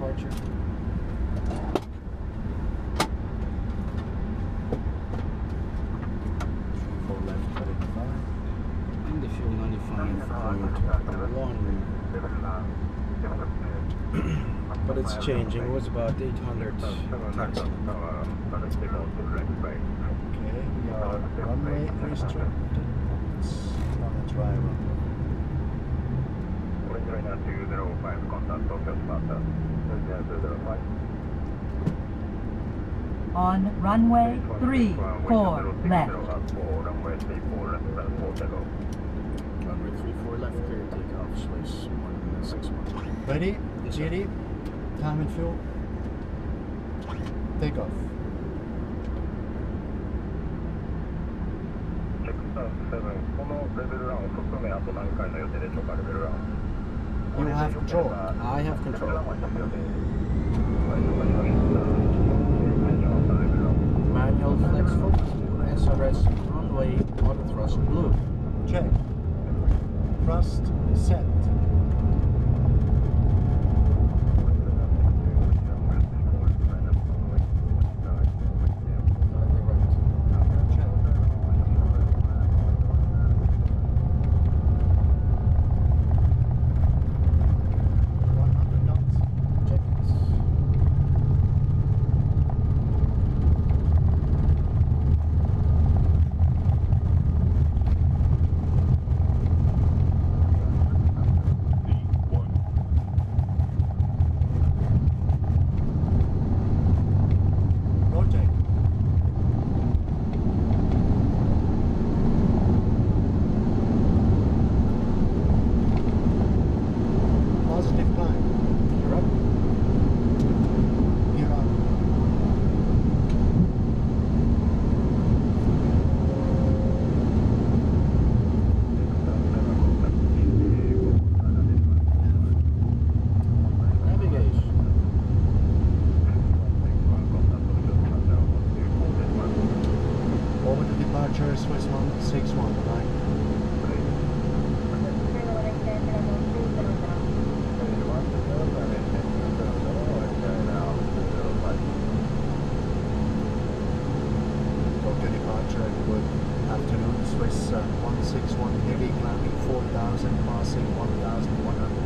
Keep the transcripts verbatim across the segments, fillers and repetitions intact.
departure. Four left, thirty-five. In the fuel ninety-five point one. But it's changing. It was about eight hundred taxi. Okay, we are runway restricted. It's on a dry runway. On runway three four left. Runway three four left, clear takeoff, Swiss one six one. Ready? Yes, sir. Ready? Time and fuel. Take off. You have control. I have control. Manual flex focus, S R S runway auto thrust blue. Check. Thrust set. Swiss one six one, right? Tokyo departure, good afternoon, Swiss uh, one six one heavy, climbing four thousand, passing one thousand one hundred.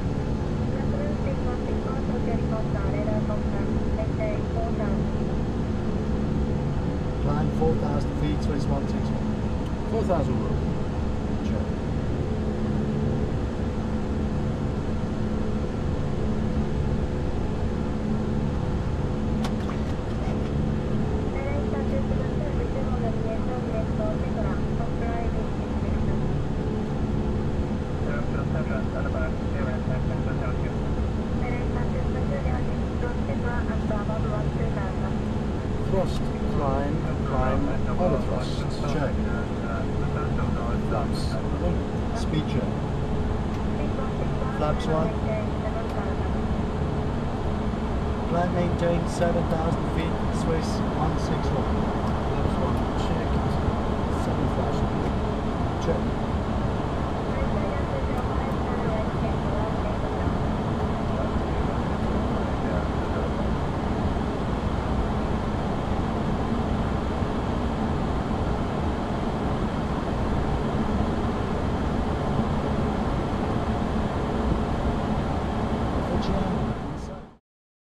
Climb four thousand feet, Swiss one six one. four thousand road. Check. Thrust, climb, climb, auto thrust. Check. Flaps. Speed check. Flaps one. Climb maintain seven thousand feet, Swiss one six one. Flaps one, checked. Seven flashing. Check. Check.